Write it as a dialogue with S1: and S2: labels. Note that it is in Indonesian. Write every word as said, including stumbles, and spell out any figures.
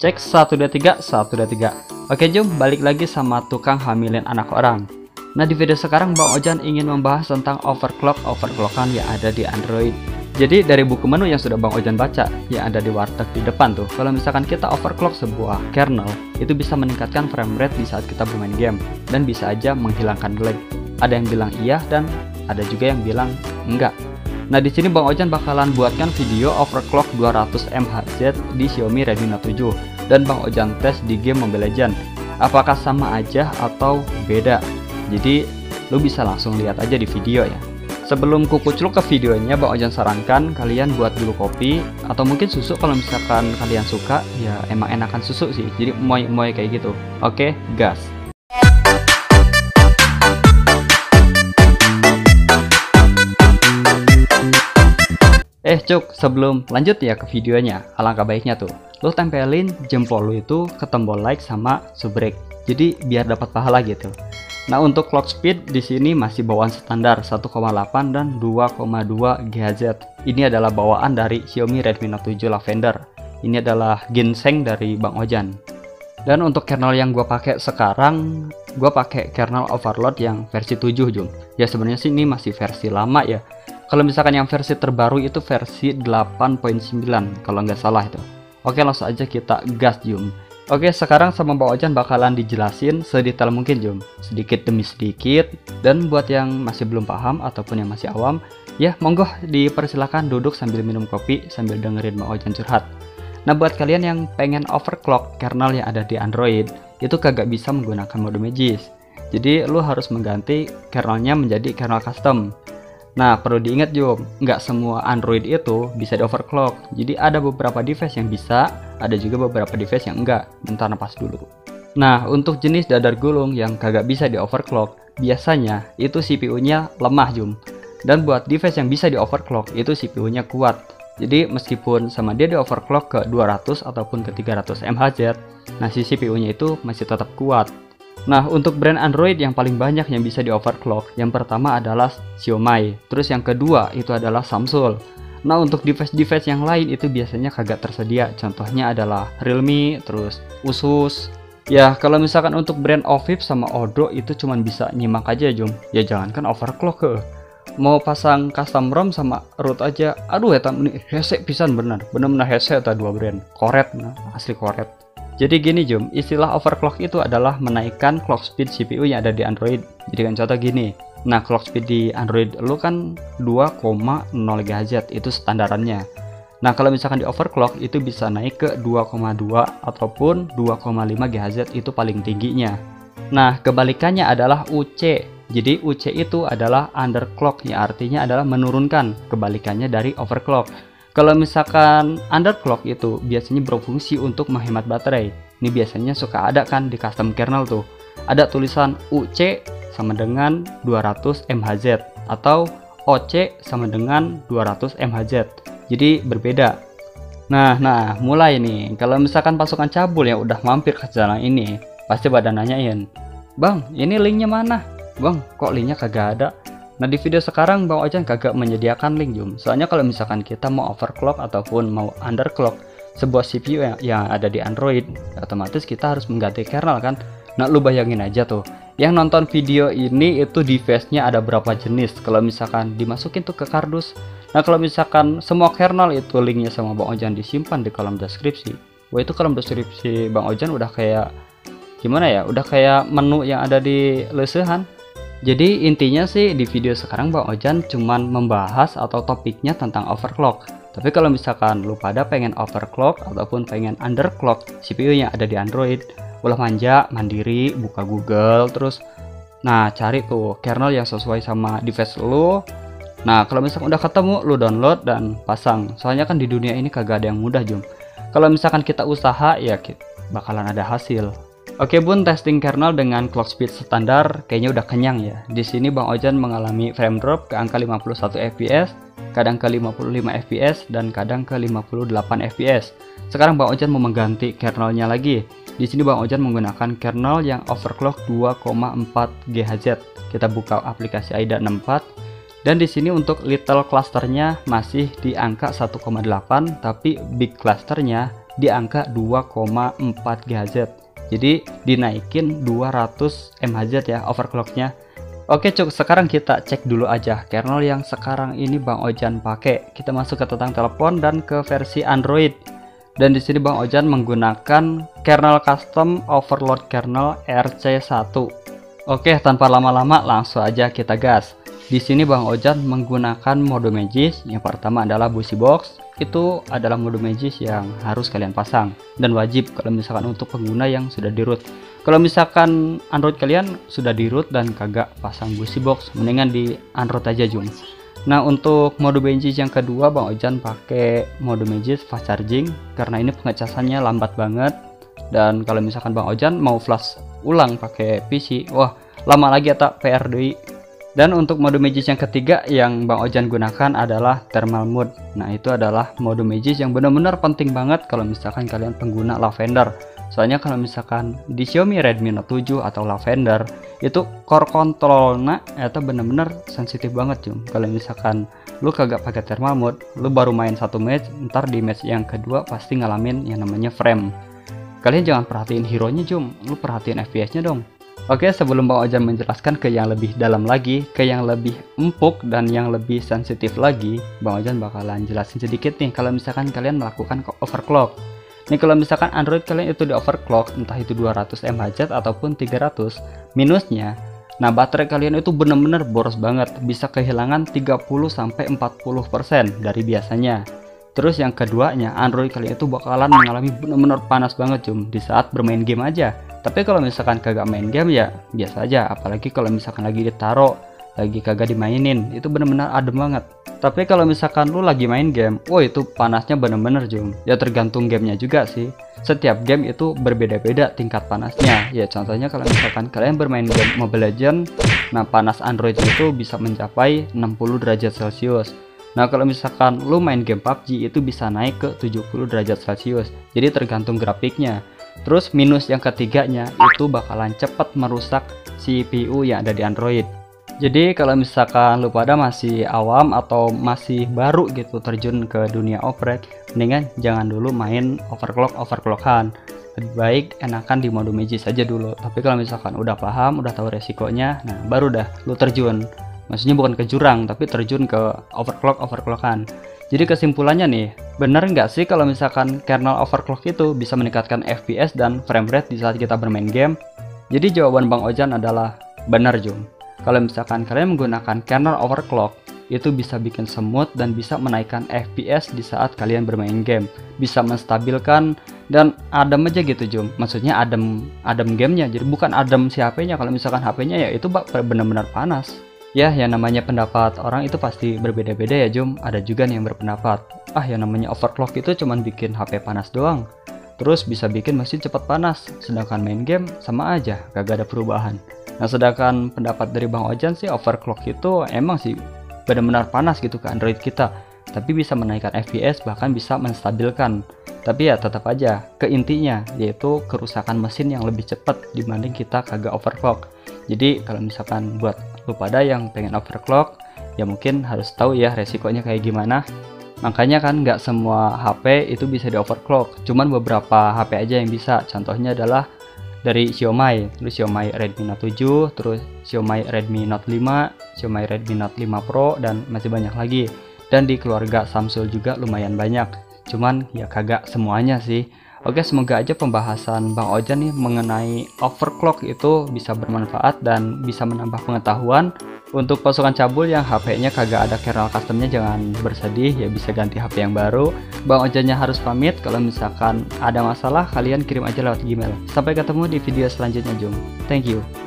S1: Cek satu dua tiga satu dua tiga. Oke Jom, balik lagi sama tukang hamilin anak orang. Nah di video sekarang Bang Ojan ingin membahas tentang overclock overclockan yang ada di Android. Jadi dari buku menu yang sudah Bang Ojan baca yang ada di warteg di depan tuh, kalau misalkan kita overclock sebuah kernel, itu bisa meningkatkan frame rate di saat kita bermain game dan bisa aja menghilangkan lag. Ada yang bilang iya dan ada juga yang bilang enggak. Nah di sini Bang Ojan bakalan buatkan video overclock dua ratus megahertz di Xiaomi Redmi Note tujuh dan Bang Ojan tes di game Mobile Legends. Apakah sama aja atau beda? Jadi lu bisa langsung lihat aja di video ya. Sebelum kukucluk ke videonya, Bang Ojan sarankan kalian buat dulu kopi atau mungkin susu kalau misalkan kalian suka. Ya emang enakan susu sih, jadi moy-moy kayak gitu. Oke, gas. Eh cuk, sebelum lanjut ya ke videonya, alangkah baiknya tuh lo tempelin jempol lo itu ke tombol like sama subrek, jadi biar dapat pahala gitu. Nah untuk clock speed di sini masih bawaan standar satu koma delapan dan dua koma dua gigahertz. Ini adalah bawaan dari Xiaomi Redmi Note tujuh Lavender. Ini adalah ginseng dari Bang Ojan. Dan untuk kernel yang gue pakai sekarang, gue pakai kernel overload yang versi tujuh Jum. Ya sebenarnya sih ini masih versi lama ya. Kalau misalkan yang versi terbaru itu versi delapan titik sembilan kalau nggak salah itu. Oke langsung aja kita gas Jum. Oke sekarang sama Bang Ojan bakalan dijelasin sedetail mungkin Jum, sedikit demi sedikit. Dan buat yang masih belum paham ataupun yang masih awam, ya monggo dipersilakan duduk sambil minum kopi sambil dengerin Bang Ojan curhat. Nah buat kalian yang pengen overclock kernel yang ada di Android, itu kagak bisa menggunakan mode Magis. Jadi lu harus mengganti kernelnya menjadi kernel custom. Nah perlu diingat Jom, nggak semua Android itu bisa di overclock. Jadi ada beberapa device yang bisa, ada juga beberapa device yang enggak. Bentar napas dulu. Nah untuk jenis dadar gulung yang kagak bisa di overclock, biasanya itu C P U-nya lemah Jom. Dan buat device yang bisa di overclock, itu C P U-nya kuat. Jadi meskipun sama dia di overclock ke dua ratus ataupun ke tiga ratus megahertz, nah si C P U-nya itu masih tetap kuat. Nah untuk brand Android yang paling banyak yang bisa di overclock, yang pertama adalah Xiaomi, terus yang kedua itu adalah Samsung. Nah untuk device-device yang lain itu biasanya kagak tersedia, contohnya adalah Realme, terus Asus. Ya kalau misalkan untuk brand Ovip sama Odro itu cuman bisa nyimak aja Jom, ya jangankan overclock ke. Mau pasang custom ROM sama root aja, aduh ya ini hesek pisan bener, bener-bener hesek ta dua brand, koret, nah, asli koret. Jadi gini Jom, istilah overclock itu adalah menaikkan clock speed C P U yang ada di Android. Jadi kan contoh gini, nah clock speed di Android lu kan dua koma nol gigahertz itu standarannya. Nah kalau misalkan di overclock itu bisa naik ke dua koma dua ataupun dua koma lima gigahertz itu paling tingginya. Nah kebalikannya adalah U C. Jadi U C itu adalah underclock, yang artinya adalah menurunkan, kebalikannya dari overclock. Kalau misalkan underclock itu biasanya berfungsi untuk menghemat baterai. Ini biasanya suka ada kan di custom kernel tuh. Ada tulisan U C sama dengan dua ratus megahertz atau O C sama dengan dua ratus megahertz. Jadi berbeda. Nah, nah mulai nih. Kalau misalkan pasukan cabul yang udah mampir ke channel ini, pasti pada nanyain, "Bang, ini linknya mana? Bang, kok linknya kagak ada?" Nah di video sekarang Bang Ojan kagak menyediakan link Jum. Soalnya kalau misalkan kita mau overclock ataupun mau underclock sebuah C P U yang, yang ada di Android, otomatis kita harus mengganti kernel kan. Nah lu bayangin aja tuh, yang nonton video ini itu device-nya ada berapa jenis. Kalau misalkan dimasukin tuh ke kardus, nah kalau misalkan semua kernel itu linknya sama Bang Ojan disimpan di kolom deskripsi, wah itu kolom deskripsi Bang Ojan udah kayak gimana ya, udah kayak menu yang ada di lesehan. Jadi intinya sih di video sekarang Bang Ojan cuman membahas atau topiknya tentang overclock. Tapi kalau misalkan lu pada pengen overclock ataupun pengen underclock C P U yang ada di Android, ulah manja, mandiri, buka Google, terus nah cari tuh kernel yang sesuai sama device lu. Nah kalau misalkan udah ketemu, lu download dan pasang. Soalnya kan di dunia ini kagak ada yang mudah Jum. Kalau misalkan kita usaha ya bakalan ada hasil. Oke bun, testing kernel dengan clock speed standar kayaknya udah kenyang ya. Di sini Bang Ojan mengalami frame drop ke angka lima puluh satu F P S, kadang ke lima puluh lima F P S dan kadang ke lima puluh delapan F P S. Sekarang Bang Ojan mau mengganti kernelnya lagi. Di sini Bang Ojan menggunakan kernel yang overclock dua koma empat gigahertz. Kita buka aplikasi AIDA enam puluh empat Dan di sini untuk little clusternya masih di angka satu koma delapan, tapi big clusternya di angka dua koma empat gigahertz. Jadi dinaikin dua ratus megahertz ya overclocknya. Oke cuk, sekarang kita cek dulu aja kernel yang sekarang ini Bang Ojan pakai. Kita masuk ke tentang telepon dan ke versi Android. Dan di sini Bang Ojan menggunakan kernel custom overload kernel R C satu. Oke, tanpa lama-lama langsung aja kita gas. Di sini Bang Ojan menggunakan mode Magis. Yang pertama adalah BusyBox. Itu adalah mode Magis yang harus kalian pasang dan wajib kalau misalkan untuk pengguna yang sudah di root. Kalau misalkan Android kalian sudah di root dan kagak pasang BusyBox, mendingan di Android aja Jung. Nah, untuk mode Magis yang kedua Bang Ojan pakai mode Magis fast charging karena ini pengecasannya lambat banget. Dan kalau misalkan Bang Ojan mau flash ulang pakai P C, wah lama lagi atau P R D I. Dan untuk mode Magis yang ketiga yang Bang Ojan gunakan adalah thermal mode. Nah, itu adalah mode Magis yang benar-benar penting banget kalau misalkan kalian pengguna Lavender. Soalnya kalau misalkan di Xiaomi Redmi Note tujuh atau Lavender itu core controlnya itu benar-benar sensitif banget cum. Kalau misalkan lu kagak pakai thermal mode, lu baru main satu match, ntar di match yang kedua pasti ngalamin yang namanya frame. Kalian jangan perhatiin hero-nya cum, lu perhatiin F P S-nya dong. Oke, sebelum Bang Ojan menjelaskan ke yang lebih dalam lagi, ke yang lebih empuk dan yang lebih sensitif lagi, Bang Ojan bakalan jelasin sedikit nih kalau misalkan kalian melakukan overclock. Nih kalau misalkan Android kalian itu di overclock, entah itu dua ratus megahertz ataupun tiga ratus, minusnya, nah baterai kalian itu bener-bener boros banget, bisa kehilangan tiga puluh sampai empat puluh persen dari biasanya. Terus yang keduanya, Android kalian itu bakalan mengalami bener-bener panas banget cum di saat bermain game aja. Tapi kalau misalkan kagak main game ya biasa aja, apalagi kalau misalkan lagi ditaro, lagi kagak dimainin, itu bener-bener adem banget. Tapi kalau misalkan lu lagi main game, wah itu panasnya bener-bener jum. Ya tergantung gamenya juga sih. Setiap game itu berbeda-beda tingkat panasnya. Ya contohnya kalau misalkan kalian bermain game Mobile Legends, nah panas Android itu bisa mencapai enam puluh derajat Celcius. Nah kalau misalkan lu main game P U B G itu bisa naik ke tujuh puluh derajat Celcius. Jadi tergantung grafiknya. Terus minus yang ketiganya itu bakalan cepat merusak C P U yang ada di Android. Jadi kalau misalkan lu pada masih awam atau masih baru gitu terjun ke dunia oprek, mendingan jangan dulu main overclock overclockan. Lebih baik enakan di mode Magis saja dulu. Tapi kalau misalkan udah paham, udah tahu resikonya, nah baru dah lu terjun. Maksudnya bukan ke jurang, tapi terjun ke overclock overclockan. Jadi kesimpulannya nih, bener nggak sih kalau misalkan kernel overclock itu bisa meningkatkan F P S dan frame rate di saat kita bermain game? Jadi jawaban Bang Ojan adalah benar Jum. Kalau misalkan kalian menggunakan kernel overclock, itu bisa bikin smooth dan bisa menaikkan F P S di saat kalian bermain game. Bisa menstabilkan dan adem aja gitu Jum. Maksudnya adem adem gamenya, jadi bukan adem si H P-nya. Kalau misalkan H P-nya ya itu benar-benar panas. Ya, yang namanya pendapat orang itu pasti berbeda-beda ya Jum. Ada juga nih yang berpendapat, ah yang namanya overclock itu cuman bikin H P panas doang. Terus bisa bikin mesin cepat panas, sedangkan main game sama aja, kagak ada perubahan. Nah sedangkan pendapat dari Bang Ojan sih overclock itu emang sih benar-benar panas gitu ke Android kita, tapi bisa menaikkan F P S bahkan bisa menstabilkan. Tapi ya tetap aja ke intinya, yaitu kerusakan mesin yang lebih cepat dibanding kita kagak overclock. Jadi kalau misalkan buat lu pada yang pengen overclock, ya mungkin harus tahu ya resikonya kayak gimana. Makanya kan nggak semua H P itu bisa di overclock, cuman beberapa H P aja yang bisa. Contohnya adalah dari Xiaomi, terus Xiaomi Redmi Note tujuh, terus Xiaomi Redmi Note lima, Xiaomi Redmi Note lima Pro, dan masih banyak lagi. Dan di keluarga Samsung juga lumayan banyak, cuman ya kagak semuanya sih. Oke, semoga aja pembahasan Bang Ojan nih mengenai overclock itu bisa bermanfaat dan bisa menambah pengetahuan. Untuk pasukan cabul yang H P-nya kagak ada kernel customnya, jangan bersedih ya, bisa ganti H P yang baru. Bang Ojannya harus pamit, kalau misalkan ada masalah kalian kirim aja lewat Gmail. Sampai ketemu di video selanjutnya Jung. Thank you.